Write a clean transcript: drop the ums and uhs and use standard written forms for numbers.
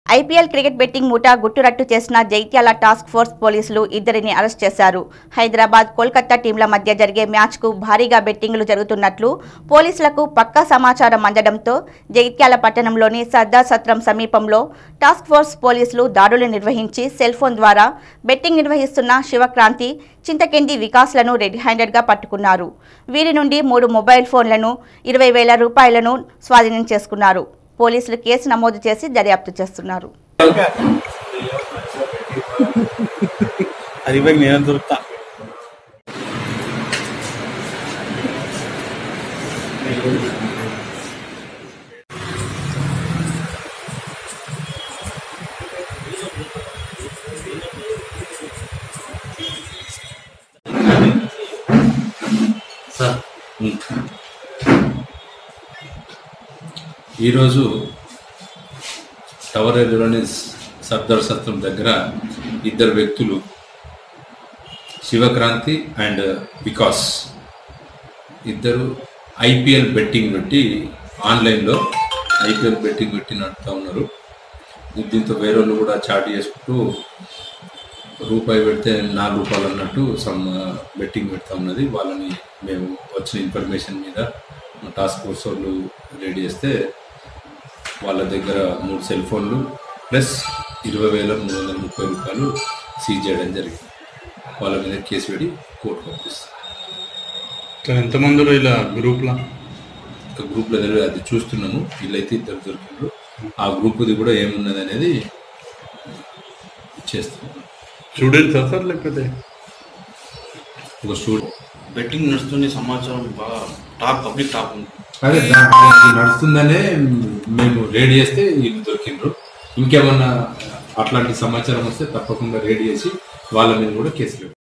IPL cricket betting ముఠా గుట్టురట్టు చేసిన జైత్యాల task force పోలీసులు ఇద్దరిని అరెస్ట్ చేశారు. హైదరాబాద్, కోల్కతా టీంల మధ్య జరిగే మ్యాచ్కు భారీగా బెట్టింగ్లు జరుగుతున్నట్లు పోలీసులకు పక్కా సమాచారం అందడంతో జైత్యాల పట్టణంలోని సర్దార్ సత్రం సమీపంలో టాస్క్ ఫోర్స్ పోలీసులు దాడులు నిర్వహించి సెల్ ఫోన్ ద్వారా బెట్టింగ్ నిర్వహిస్తున్న శివక్రాంతి, చింతకెండి వికాస్లను రెడ్ హ్యాండెడ్గా పట్టుకున్నారు. వీరి నుండి 3 మొబైల్ ఫోన్లను, 20,000 రూపాయలను స్వాధీనం చేసుకున్నారు. పోలీసులు కేసు నమోదు చేసి దర్యాప్తు చేస్తున్నారు. ఈరోజు టవర్ ఏరియాలోని సర్దార్ సత్రం దగ్గర ఇద్దరు వ్యక్తులు శివక్రాంతి అండ్ వికాస్ ఇద్దరు ఐపీఎల్ బెట్టింగ్ పెట్టి ఆన్లైన్లో ఐపీఎల్ బెట్టింగ్ పెట్టి నడుపుతూ ఉన్నారు. దీంతో వేరే వాళ్ళు కూడా చాట్ చేసుకుంటూ రూపాయి పెడితే 4 రూపాయలు అన్నట్టు సమ్ బెట్టింగ్ పెడతా ఉన్నది. వాళ్ళని మేము వచ్చిన ఇన్ఫర్మేషన్ మీద టాస్క్ ఫోర్స్ వాళ్ళు రెడీ చేస్తే వాళ్ళ దగ్గర 3 సెల్ ఫోన్లు ప్లస్ 20,330 రూపాయలు సీజ్ చేయడం జరిగింది. వాళ్ళ మీద కేసు పెట్టి కోర్టు పంపిస్తాం. ఎంతమందిలో ఇలా గ్రూప్లో తెలియదు, అది చూస్తున్నాము. వీళ్ళైతే ఇద్దరు దొరికిండ్రు. ఆ గ్రూప్ది కూడా ఏమున్నది అనేది చేస్తున్నాం. స్టూడెంట్స్ సార్ లేకపోతే ఒక స్టూడెంట్ బెట్టింగ్ నడుస్తుంది సమాచారం బాగా పబ్లిక్ టాక్ ఉంది. అదే నడుస్తుందనే మేము రేడ్ చేస్తే వీళ్ళు దొరికిండ్రు. ఇంకేమన్నా అట్లాంటి సమాచారం వస్తే తప్పకుండా రేడ్ చేసి వాళ్ళ మీద కూడా కేసులు